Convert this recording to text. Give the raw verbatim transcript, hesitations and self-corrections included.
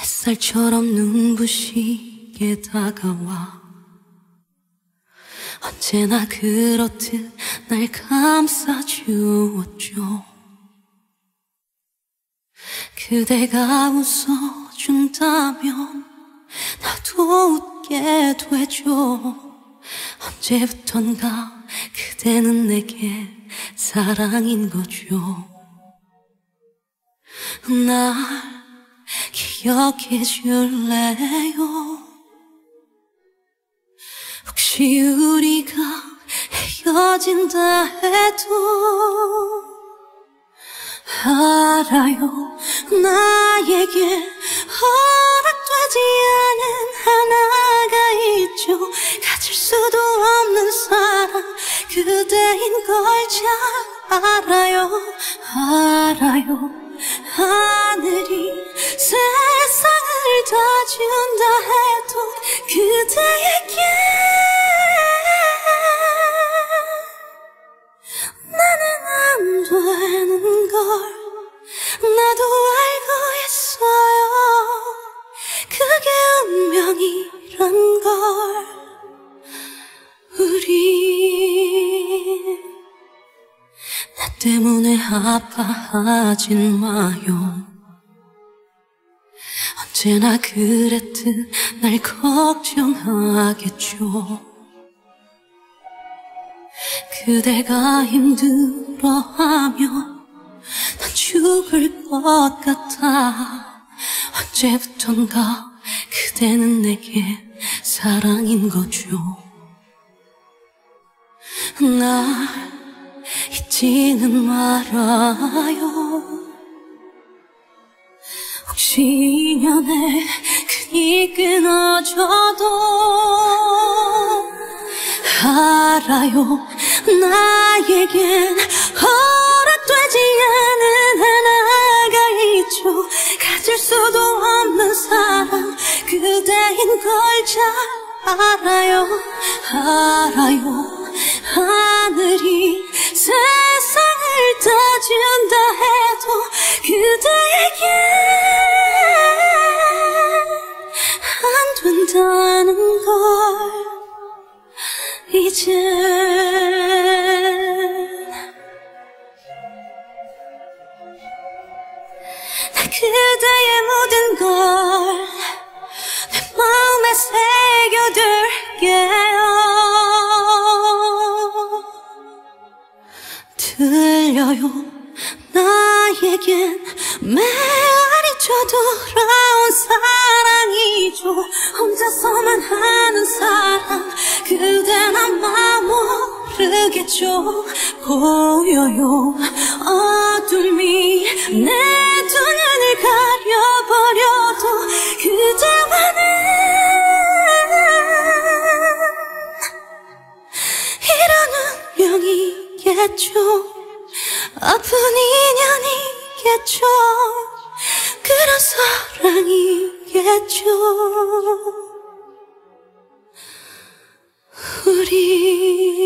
햇살처럼 눈부시게 다가와 언제나 그렇듯 날 감싸주었죠. 그대가 웃어준다면 나도 웃게 되죠. 언제부턴가 그대는 내게 사랑인 거죠. 날 기억해 줄래요? 혹시 우리가 헤어진다 해도 알아요, 나에게 허락되지 않은 하나가 있죠. 가질 수도 없는 사랑 그대인 걸 잘 알아요. 알아요, 하늘이 세상을 다 준다 해도 그대에게 나는 안 되는 걸 나도 알고 있어요. 그게 운명이란 걸. 우리 나 때문에 아파하진 마요. 언제나 그랬듯 날 걱정하겠죠. 그대가 힘들어하면 난 죽을 것 같아. 언제부턴가 그대는 내게 사랑인 거죠. 날 잊지는 말아요. 혹시 인연의 끈이 끊어져도 알아요, 나에겐 허락되지 않은 하나가 있죠. 가질 수도 없는 사랑 그대인 걸 잘 알아요. 알아요, 하늘이 세상을 다 준다 해도 그대에게 안 된다는 걸. 이젠 나 그대의 모든 걸 내 마음에 새겨둘게요. 들려요, 나에겐 메아리쳐 돌아온 사랑이죠. 혼자서만 하는 사랑 그댄 아마 모르겠죠. 보여요, 어둠이 내 두 눈을 가려버려도 그대와는 이런 운명이겠죠. 아픈 인연이겠죠. 그런 사랑이겠죠. 우리